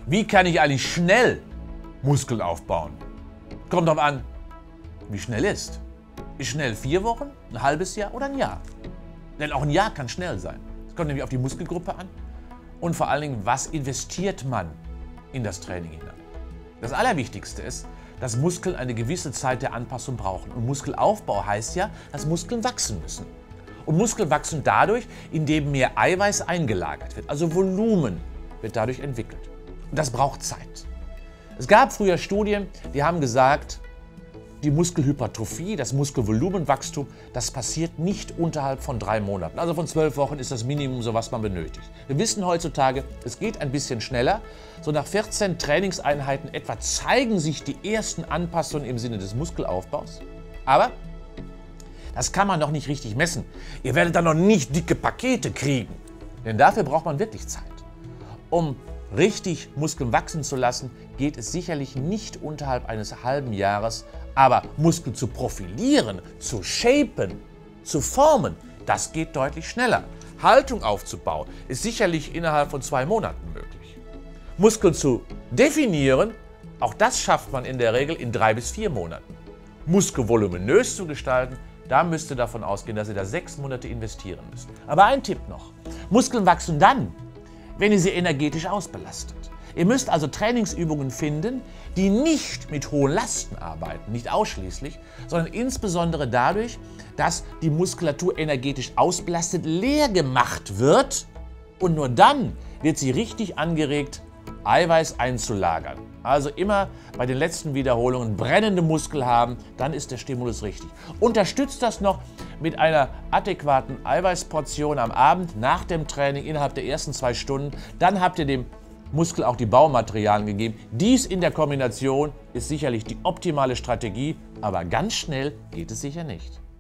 Wie kann ich eigentlich schnell Muskeln aufbauen? Kommt darauf an, wie schnell ist. Ist schnell 4 Wochen, ein halbes Jahr oder ein Jahr? Denn auch ein Jahr kann schnell sein. Es kommt nämlich auf die Muskelgruppe an und vor allen Dingen, was investiert man in das Training hinein. Das Allerwichtigste ist, dass Muskeln eine gewisse Zeit der Anpassung brauchen. Und Muskelaufbau heißt ja, dass Muskeln wachsen müssen. Und Muskeln wachsen dadurch, indem mehr Eiweiß eingelagert wird, also Volumen wird dadurch entwickelt. Und das braucht Zeit. Es gab früher Studien, die haben gesagt, die Muskelhypertrophie, das Muskelvolumenwachstum, das passiert nicht unterhalb von 3 Monaten. Also von 12 Wochen ist das Minimum, so was man benötigt. Wir wissen heutzutage, es geht ein bisschen schneller. So nach 14 Trainingseinheiten etwa zeigen sich die ersten Anpassungen im Sinne des Muskelaufbaus. Aber das kann man noch nicht richtig messen. Ihr werdet dann noch nicht dicke Pakete kriegen. Denn dafür braucht man wirklich Zeit. Um richtig Muskeln wachsen zu lassen, geht es sicherlich nicht unterhalb eines halben Jahres. Aber Muskeln zu profilieren, zu shapen, zu formen, das geht deutlich schneller. Haltung aufzubauen ist sicherlich innerhalb von 2 Monaten möglich. Muskeln zu definieren, auch das schafft man in der Regel in 3 bis 4 Monaten. Muskel voluminös zu gestalten, da müsst ihr davon ausgehen, dass ihr da 6 Monate investieren müsst. Aber ein Tipp noch: Muskeln wachsen dann, wenn ihr sie energetisch ausbelastet. Ihr müsst also Trainingsübungen finden, die nicht mit hohen Lasten arbeiten, nicht ausschließlich, sondern insbesondere dadurch, dass die Muskulatur energetisch ausbelastet, leer gemacht wird und nur dann wird sie richtig angeregt, Eiweiß einzulagern. Also immer bei den letzten Wiederholungen brennende Muskel haben, dann ist der Stimulus richtig. Unterstützt das noch mit einer adäquaten Eiweißportion am Abend nach dem Training innerhalb der ersten 2 Stunden, dann habt ihr dem Muskel auch die Baumaterialien gegeben. Dies in der Kombination ist sicherlich die optimale Strategie, aber ganz schnell geht es sicher nicht.